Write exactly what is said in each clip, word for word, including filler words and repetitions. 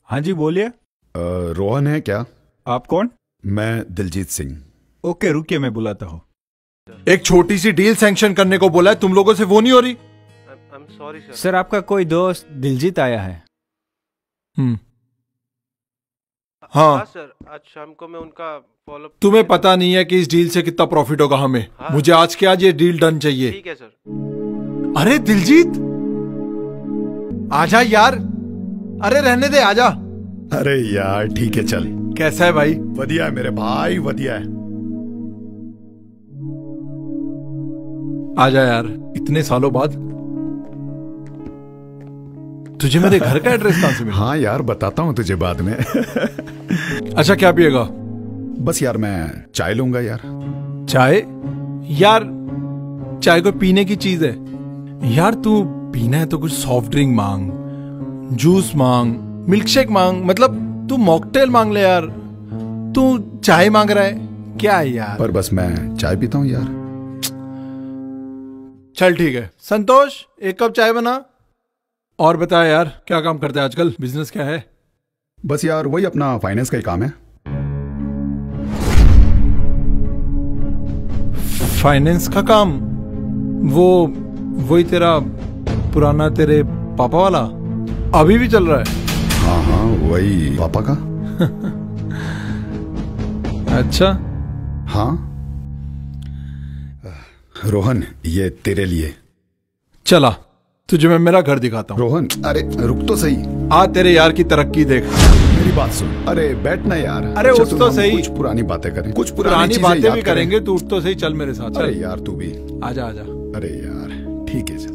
हाँ जी बोलिए। अ, रोहन है क्या? आप कौन? मैं दिलजीत सिंह। ओके रुकिए, मैं बुलाता हूँ। एक छोटी सी डील सैंक्शन करने को बोला है, तुम लोगों से वो नहीं हो रही। Sorry sir. सर आपका कोई दोस्त दिलजीत आया है। हम्म हाँ सर, आज शाम को मैं उनका फॉलो। तुम्हें पता नहीं है कि इस डील से कितना प्रॉफिट होगा हमें। हाँ। मुझे आज के आज ये डील डन चाहिए। ठीक है सर। अरे दिलजीत आजा यार, अरे रहने दे, आजा। अरे यार ठीक है चल। कैसा है भाई? वधिया है मेरे भाई, वधिया है। आजा यार, इतने सालों बाद। तुझे मेरे घर का एड्रेस कहां से मिला? हाँ यार बताता हूँ तुझे बाद में। अच्छा क्या पिएगा? बस यार मैं चाय लूंगा यार। चाय? यार चाय को पीने की चीज है यार। तू पीना है तो कुछ सॉफ्ट ड्रिंक मांग, जूस मांग, मिल्कशेक मांग, मतलब तू मॉकटेल मांग ले यार। तू चाय मांग रहा है क्या है यार? पर बस मैं चाय पीता हूँ यार। चल ठीक है। संतोष एक कप चाय बना। और बता यार, क्या काम करता है आजकल? बिजनेस क्या है? बस यार वही अपना फाइनेंस का ही काम है। फाइनेंस का काम? वो वही तेरा पुराना, तेरे पापा वाला अभी भी चल रहा है? हाँ हाँ वही पापा का। अच्छा हाँ रोहन, ये तेरे लिए। चला तुझे मैं मेरा घर दिखाता हूँ। रोहन अरे रुक तो सही। आ तेरे यार की तरक्की देख। मेरी बात सुन। अरे बैठ ना यार। अरे अच्छा, उठ सुन, तो हम सही। कुछ पुरानी बातें करें, कुछ पुरानी, पुरानी चीजें बातें याद भी करें। करेंगे। तू उठ तो सही, चल मेरे साथ। अरे चल यार तू भी आजा आजा। अरे यार ठीक है चल।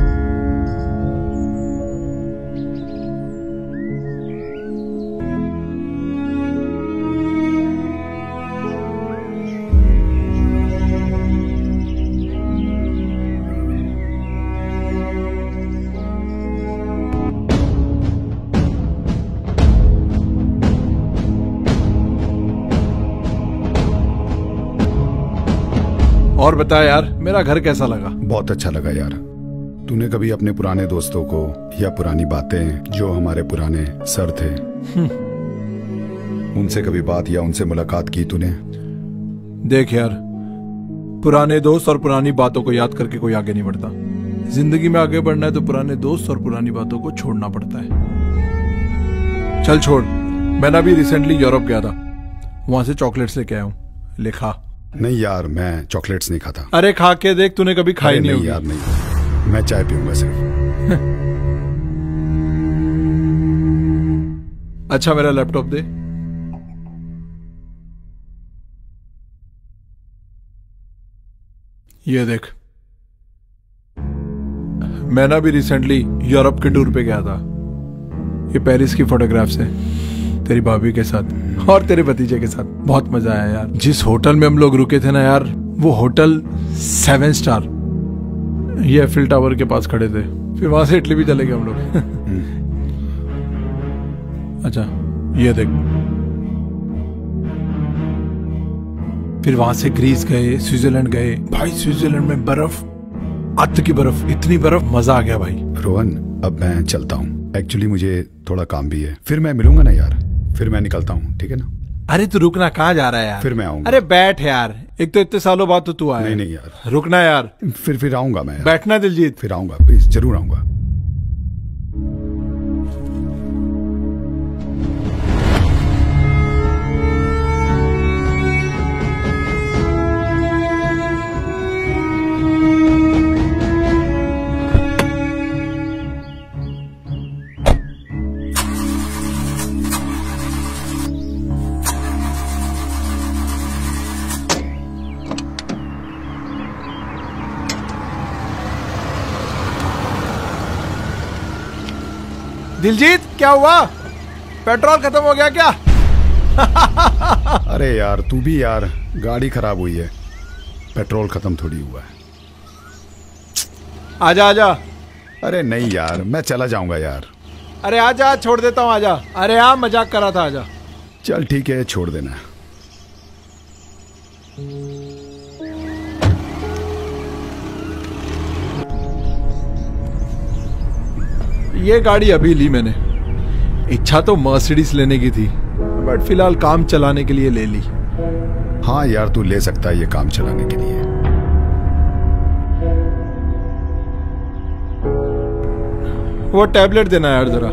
और बता यार, मेरा घर कैसा लगा? बहुत अच्छा लगा यार। तूने कभी अपने पुराने दोस्तों को या पुरानी बातें, जो हमारे पुराने सर थे, उनसे कभी बात या उनसे मुलाकात की तूने? देख यार, पुराने दोस्त और पुरानी बातों को याद करके कोई आगे नहीं बढ़ता। जिंदगी में आगे बढ़ना है तो पुराने दोस्त और पुरानी बातों को छोड़ना पड़ता है। चल छोड़, मैंने अभी रिसेंटली यूरोप गया था, वहां से चॉकलेट्स लेके आया हूँ, ले खा। नहीं यार मैं चॉकलेट्स नहीं खाता। अरे खा के देख, तूने कभी खाई नहीं, नहीं होगी। यार नहीं, मैं चाय पीऊंगा सिर्फ। अच्छा मेरा लैपटॉप दे। ये देख, मैं ना भी रिसेंटली यूरोप के टूर पे गया था। ये पेरिस की फोटोग्राफ्स है, तेरी भाभी के साथ और तेरे भतीजे के साथ। बहुत मजा आया यार। जिस होटल में हम लोग रुके थे ना यार, वो होटल सेवन स्टार, ये एफिल टावर के पास खड़े थे। फिर वहां से इटली भी चले गए हम लोग। अच्छा ये देख, फिर वहां से ग्रीस गए, स्विट्जरलैंड गए। भाई स्विट्जरलैंड में बर्फ, अत की बर्फ, इतनी बर्फ, मजा आ गया भाई। रोहन अब मैं चलता हूँ, एक्चुअली मुझे थोड़ा काम भी है। फिर मैं मिलूंगा ना यार, फिर मैं निकलता हूँ, ठीक है ना? अरे तू रुकना, कहाँ जा रहा है यार? फिर मैं आऊंगा। अरे बैठ यार, एक तो इतने सालों बाद तो तू आया। नहीं नहीं यार, रुकना यार। फिर फिर आऊंगा मैं यार। बैठना दिलजीत। फिर आऊंगा, प्लीज जरूर आऊंगा। दिलजीत क्या हुआ? पेट्रोल खत्म हो गया क्या? अरे यार तू भी यार, गाड़ी खराब हुई है, पेट्रोल खत्म थोड़ी हुआ है। आजा आजा। अरे नहीं यार, मैं चला जाऊंगा यार। अरे आजा, छोड़ देता हूँ, आजा। अरे हाँ मजाक कर रहा था, आजा। चल ठीक है, छोड़ देना। ये गाड़ी अभी ली मैंने, इच्छा तो मर्सिडीज लेने की थी, बट फिलहाल काम चलाने के लिए ले ली। हाँ यार, तू ले सकता है ये काम चलाने के लिए। वो टैबलेट देना यार जरा।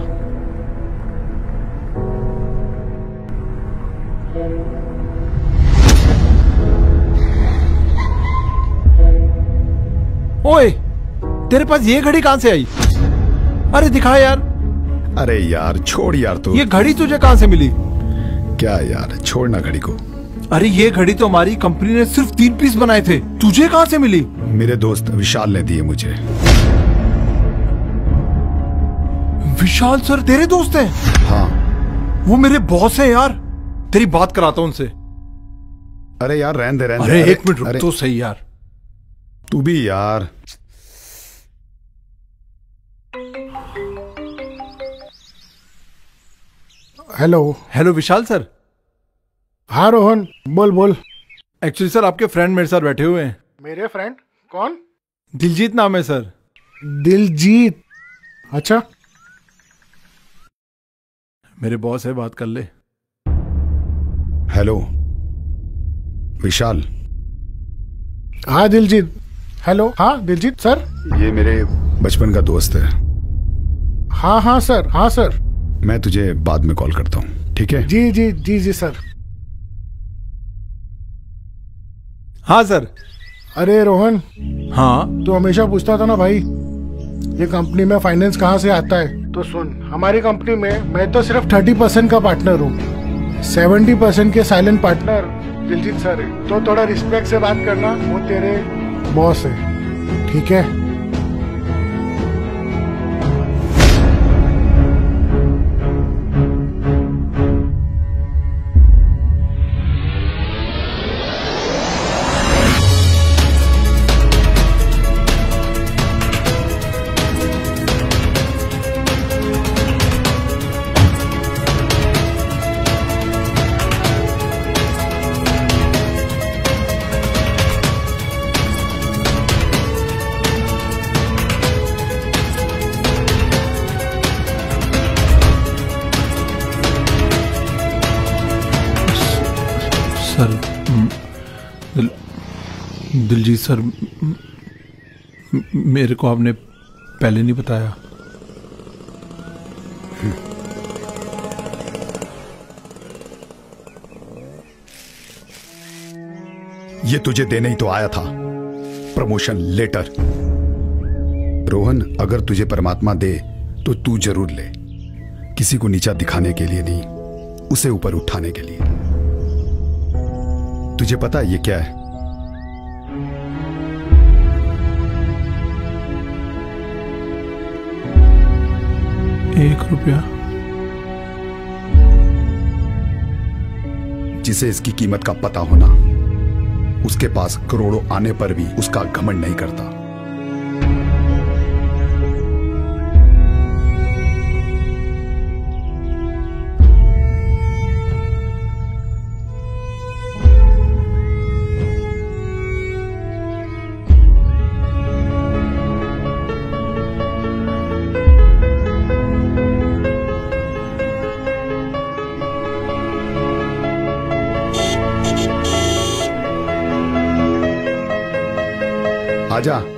ओए, तेरे पास ये घड़ी कहां से आई? अरे दिखा यार। अरे यार छोड़ यार, तू ये घड़ी तुझे कहां से मिली? क्या यार, छोड़ना घड़ी को। अरे ये घड़ी तो हमारी कंपनी ने सिर्फ तीन पीस बनाए थे, तुझे कहां से मिली? मेरे दोस्त विशाल ने दिए मुझे। विशाल सर तेरे दोस्त हैं? हाँ। वो मेरे बॉस हैं यार, तेरी बात कराता हूं उनसे। अरे यार रहने दे, रहने अरे दे। एक मिनट रुक तो सही यार। तू भी यार। हेलो। Hello Vishal sir. हाँ रोहन, बोल बोल। एक्चुअली सर आपके फ्रेंड मेरे साथ बैठे हुए हैं। मेरे फ्रेंड? कौन? दिलजीत नाम है सर। दिलजीत? अच्छा। मेरे बॉस है, बात कर ले। हेलो विशाल। हाँ दिलजीत। हेलो। हाँ दिलजीत सर। ये मेरे बचपन का दोस्त है। हाँ हाँ सर, हाँ सर। मैं तुझे बाद में कॉल करता हूँ, ठीक है? जी जी जी जी सर। हाँ सर। अरे रोहन, हाँ तू हमेशा पूछता था ना भाई ये कंपनी में फाइनेंस कहाँ से आता है, तो सुन, हमारी कंपनी में मैं तो सिर्फ थर्टी परसेंट का पार्टनर हूँ, सेवेंटी परसेंट के साइलेंट पार्टनर दिलजीत सर है। तो थोड़ा रिस्पेक्ट से बात करना, वो तेरे बॉस है, ठीक है? सर, दिल, दिलजीत सर, मेरे को आपने पहले नहीं बताया। ये तुझे देने ही तो आया था, प्रमोशन लेटर। रोहन, अगर तुझे परमात्मा दे तो तू जरूर ले, किसी को नीचा दिखाने के लिए नहीं, उसे ऊपर उठाने के लिए। तुझे पता है ये क्या है? एक रुपया। जिसे इसकी कीमत का पता होना, उसके पास करोड़ों आने पर भी उसका घमंड नहीं करता। आजा।